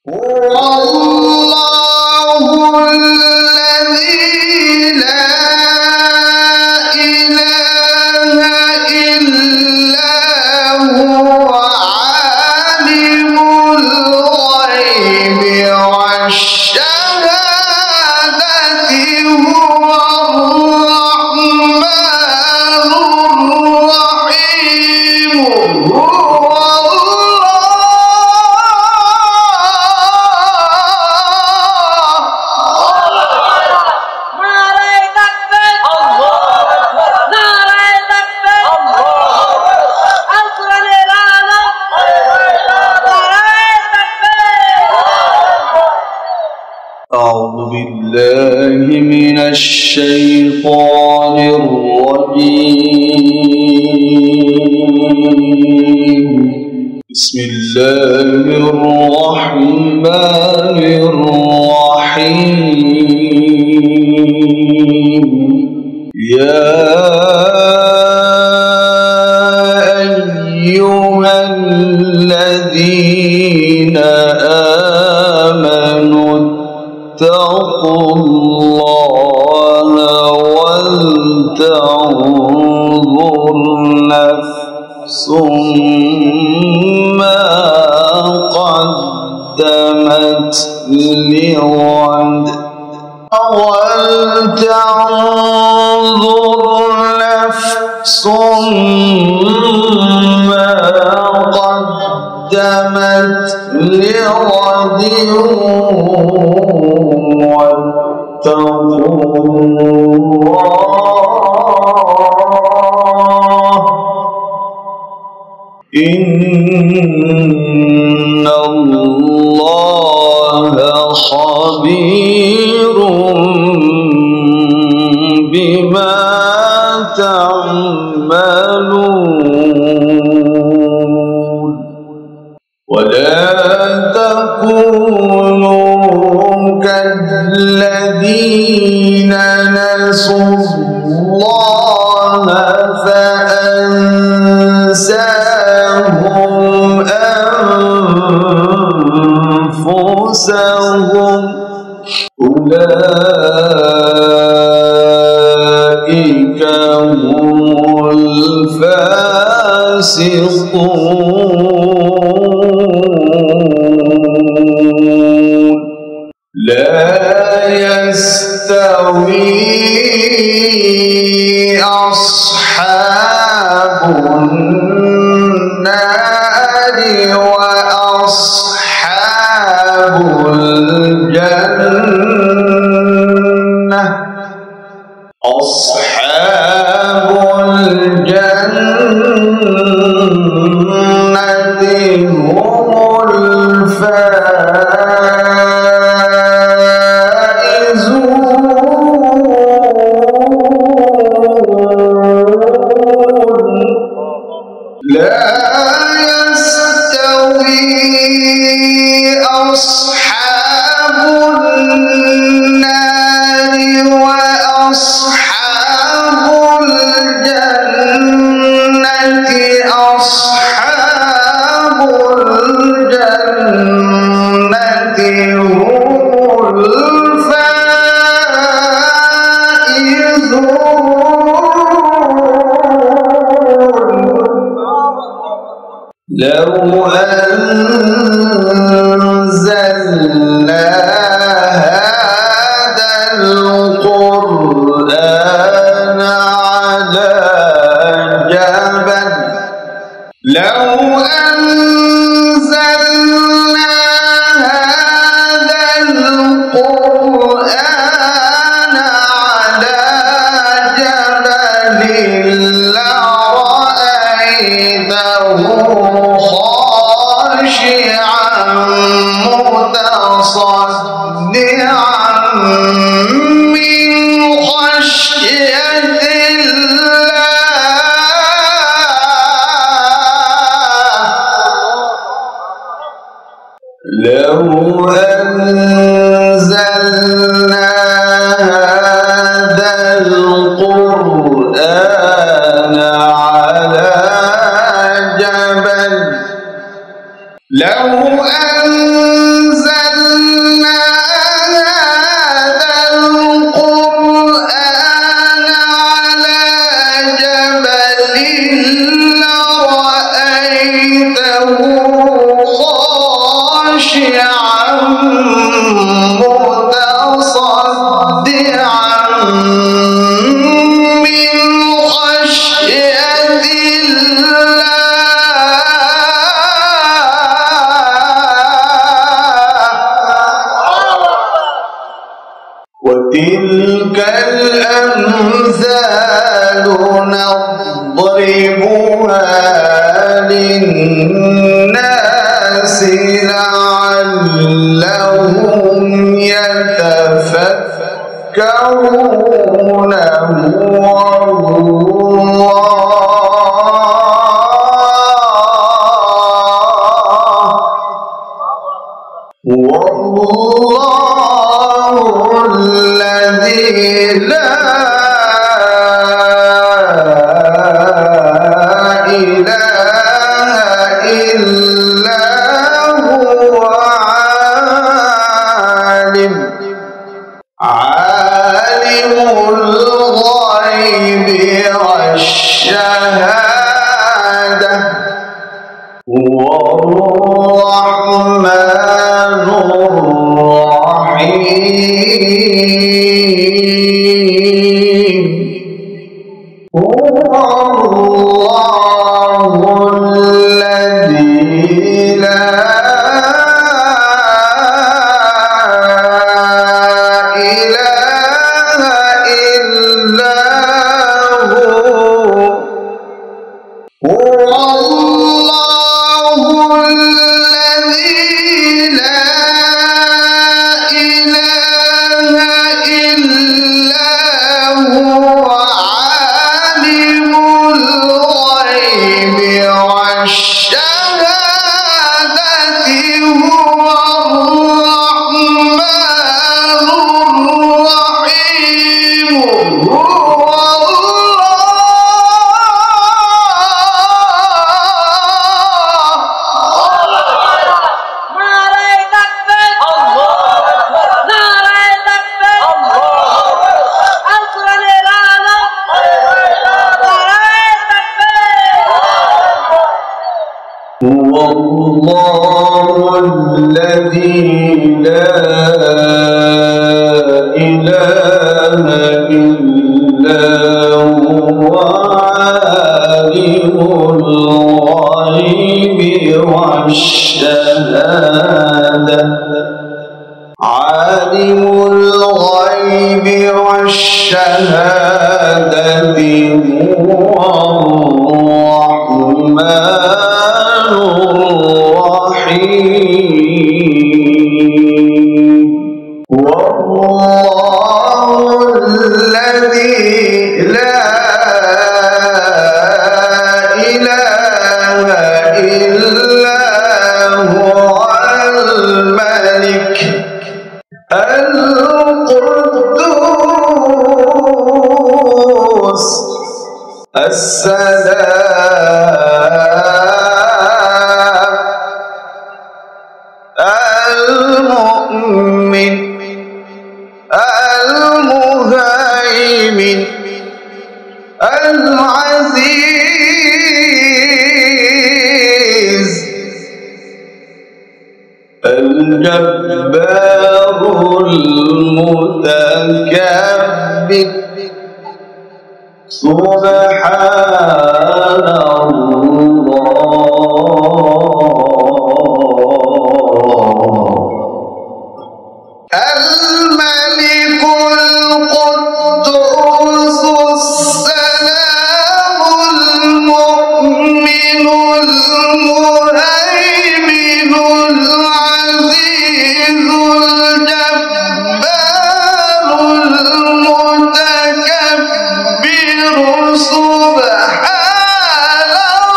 أعوذ بالله من الشيطان الرجيم. بسم الله الرحمن الرحيم. يا أيها الذين آمنوا اتقوا الله ولتنظر نفس ما قدمت لغد ولتنظر نفس ما قدمت لغد واتقوا الله إن الله خبير بما تعملون. ولا تكونوا كالذين نسوا الله فأنساهم أنفسهم أولئك هم الفاسقون. لا يستوي أصحاب النار وأصحاب الجنة. أصحاب الجنة هم لا يستوي أصحاب النار وأصحاب الجنة. أصحاب الجنة هم لو أنزلنا هذا القرآن على جبل خاشعا متصدعا من خشية الله. لو أنزلنا هذا القرآن على جبل لو أنزلنا خاشعا متصدعا من خشية وتلك الأمثال نضربها للناس لعلهم يتفكرون والله الذي لا إله إلا هو عالم الغيب والشهادة هو الرحمن الرحيم هو الله الذي لا إله إلا هو الله الذي لا إله إلا هو عالم الغيب والشهادة هو الرحمن الرحيم هو الله الذي لا إله إلا هو عالم الغيب والشهادة عالم الغيب والشهادة هو الرحمن الرحيم والله الذي لا إله إلا هو الملك القدوس السلام المؤمن المهيمن العزيز الجبار المتكبر سبحان الملك القدوس السلام المؤمن المهيمن العزيز الجبار المتكبر سبحان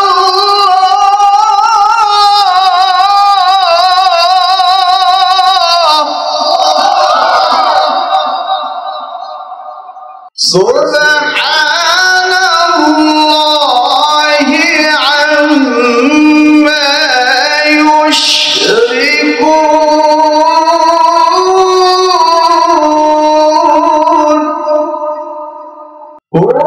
سبحان الله عما يشركون هو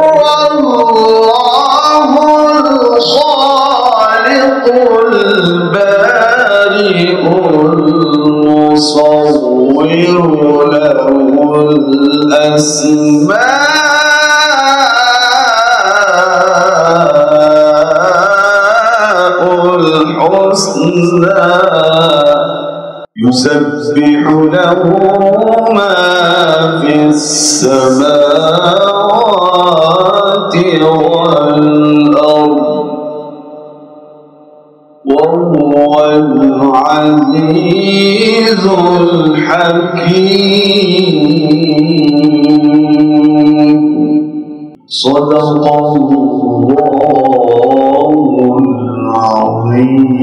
الله الخالق البارئ يصور له الأسماء الحسنى يسبح له ما في السماوات والأرض وهو العزيز الحكيم. صدق الله العظيم.